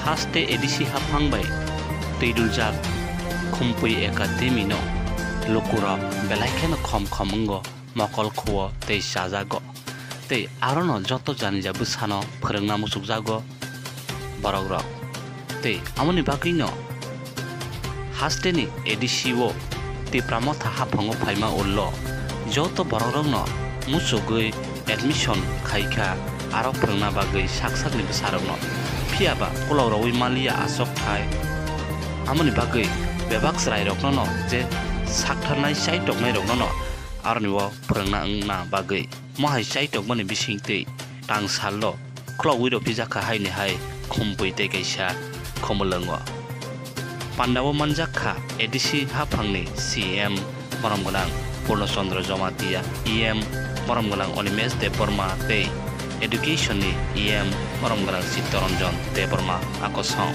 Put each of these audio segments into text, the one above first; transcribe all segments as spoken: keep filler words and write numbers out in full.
haste A D C Haphang bai teidujak Khumpui Academy no lokura belaiken khom khomwnggo mokol khuo tei sajago tei arono joto janijabu sano phorongna musukjago borok rok tei amoni bagui no haste ni A D C o Tipra motha Haphango phaima ullo joto borok rok no musugui admission khaika aro phorongna bagui saksakni bwsarok no phiaba kulaurawi malia asok thai amoni bagui bebak srai rok no je saktarnai chaitok nai rok no arni wo phorongna na bagui mohai chaitok mani bisingtei tang sallo khlowi ro pijakha hainihai Khumpui tei kaisa khumulwngo panda o manjakkha A D C Haphangni C M moromgonang Purnochandra Jomatia E M moromgonang Onimesh Deborma tei Education ni E M moromgonang Sitaranjan Deborma akosong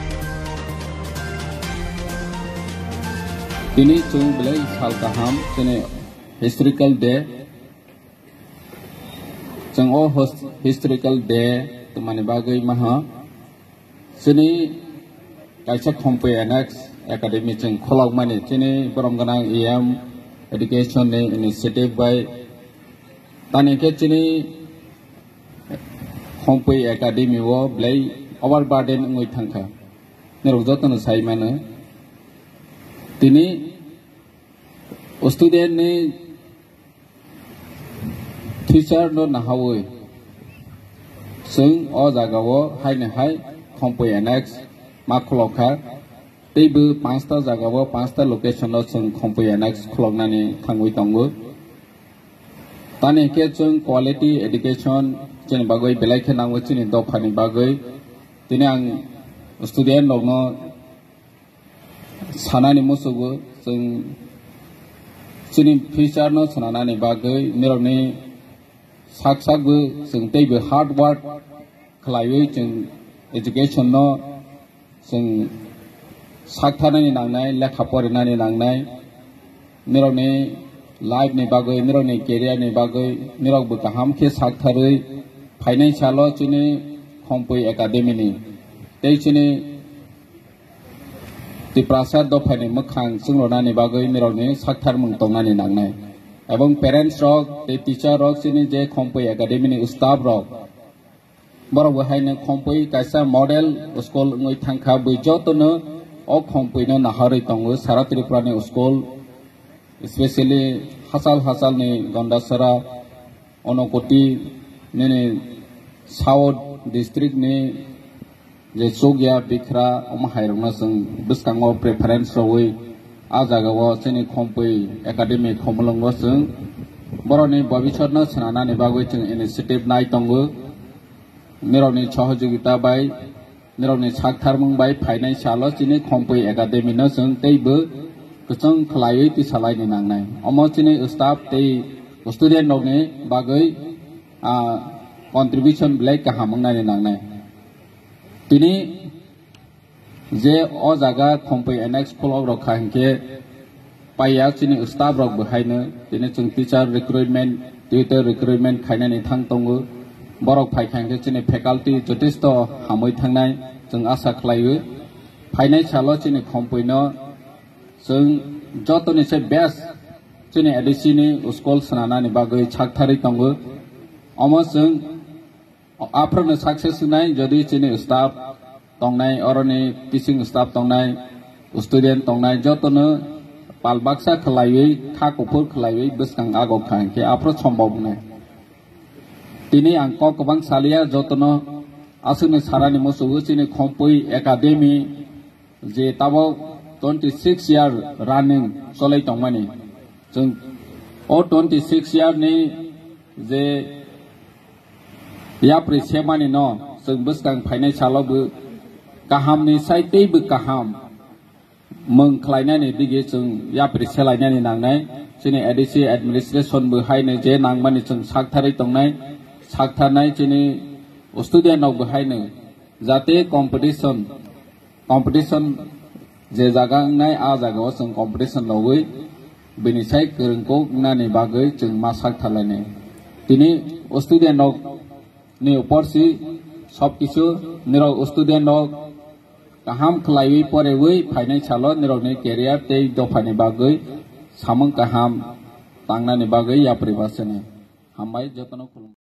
Ini chung belai sal kaham sini historical day chung o historical day temani bagai maha sini kaisa Khumpui Annex Academy chung kholok mani sini boromganang E M Education ni initiative by tani ke sini Khumpui Academy wo belai overburden ngoi thangkha nerujotno sai mane tini student ni teacher no nahawi sung o jagao hainihai Khumpui Annex makhulokha Teibw pansta jagao pansta location no sung Khumpui Annex khuloknani thangui tongo tani ke sung quality education chini bagoi belai khenangwe chini dophani bagoi tini ang student no sanani musugo sung chini future no sanani bagoi nironi sak sakbu sung Teibw hard work khlaiwi chung education no sung sakthani nangnai lekha porinani nangnai nironi life ni bagoi nironi career ni bagoi nirok bu kaham khe saktharui financial lo chini Khumpui Academy ni tei chini Tiprasar dophani mokhang sungronani bagoi nirokni saktharmwng tongnani nangnai ebong parents rok tei teacher rok chini je Khumpui Academy ni staff rok borok haine Khumpui kaisa model school ngoi thangkha bui jotono o Khumpui no naharui tongo sara Tripura ni school especially hasal hasal ni gondasara onokoti ni South district ni je sogya bikra omahairongna sung biskango preference roi a jagao chini Khumpui Academy khumulwngo sung boroni bobishotno sananani bagoi chung initiative nai tongo nironi sohojogita bai nironi saktharmwng bai financial chini Khumpui Academy no sung Teibw kuchung khlaiwi ti salaini nangnai omo chini staff tei student rokni bagoi a contribution belai kahamwngnani nangnai tini je o jaga Khumpui Annex khulok rok khangke paya chini staff rok bhaino tini chung teacher recruitment tutor recruitment khainani thang tongo borok phaikangke chini faculty jotesto hamoi thangnai chung asa khlaiwi financial chini Khumpui no chung jotoni se best chini A D C ni school sananani bagoi chakthari tongo omo chung after success nai jodi chini staff tongnai oroni teaching staff tongnai student tongnai jotono palbaksa khlaiwi kha kupur khlaiwi biskang agok khangke afro sombhob nai tini ang kokbang salia jotono asuni sarani musugu chini Khumpui Academy je tabo twenty-six year running solai tongmani chung o twenty-six year ni je yapri semani no sung biskang financial bu kaham ni sai Teibw kaham mung khlainani dige chung yapri selainani nangnai chini A D C administration bu haine je nangmani chung sakthari tongnai saktharnai chini student nok bu haine jate competition competition je jaga ngai a jaga chung competition logoi bini sai kerengko nani bagoi chung ma saktharlaini tini student nok ni upor si সব কিছু নিরক student হোক kaham khlaiwi porewi phainai salo nirokni career tei dophani bagwi samung kaham tangnani bagwi yapribasene Hambai jotono